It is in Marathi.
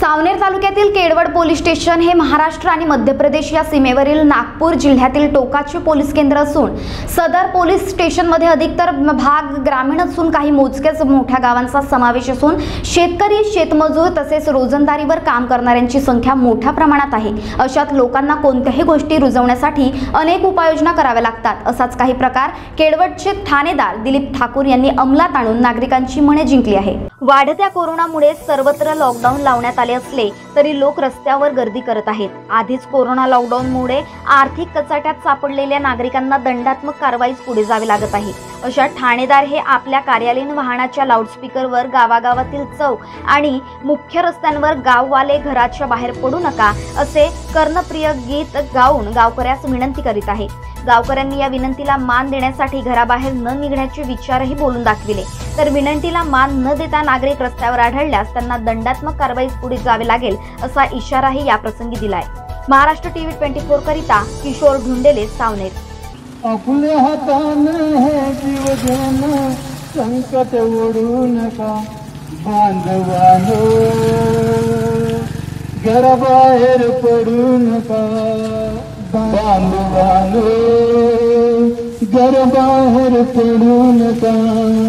सावनेर तालुक्यातील केडवड पोलीस स्टेशन हे महाराष्ट्र आणि मध्य प्रदेश या सीमेवरील नागपूर जिल्ह्यातील टोकाचे पोलीस केंद्र असून सदर पोलीस स्टेशनमध्ये अधिकतर भाग ग्रामीण असून काही मोजक्याच मोठ्या गावांचा समावेश असून शेतकरी, शेतमजूर तसेच रोजंदारीवर काम करणाऱ्यांची संख्या मोठ्या प्रमाणात आहे। अशात लोकांना कोणत्याही गोष्टी रुजवण्यासाठी अनेक उपाययोजना कराव्या लागतात। असाच काही प्रकार केडवडचे ठाणेदार दिलीप ठाकूर यांनी अंमलात आणून नागरिकांची मने जिंकली आहे। वाढत्या कोरोनामुळे सर्वत्र लॉकडाऊन लावण्यात आले असले तरी लोक रस्त्यावर गर्दी करत आहेत। आधीच कोरोना लॉकडाऊनमुळे आर्थिक कचाट्यात सापडलेल्या नागरिकांना दंडात्मक कारवाईस पुढे जावे लागत आहे। अशा ठाणेदार हे आपल्या कार्यालयीन वाहनाच्या लाऊडस्पीकरवर गावागावातील चौक आणि मुख्य रस्त्यांवर गाववाले घराच्या बाहेर पडू नका असे कर्णप्रिय गीत गाऊन गावकऱ्यास विनंती करीत आहे। गावकऱ्यांनी या विनंतीला मान देण्यासाठी घराबाहेर न निघण्याचे विचारही बोलून दाखविले, तर विनंतीला मान न देता नागरिक रस्त्यावर आढळल्यास त्यांना दंडात्मक कारवाईस पुढे जावे लागेल असा इशाराही या प्रसंगी दिलाय। महाराष्ट्र टीव्ही 24 करिता किशोर ढुंडेले, सावनेर। आपल्या हाताने हे जीवन संकट ओढू नका बांधवानो, घराबाहेर पडू नका बांधवानो, घराबाहेर पडू नका।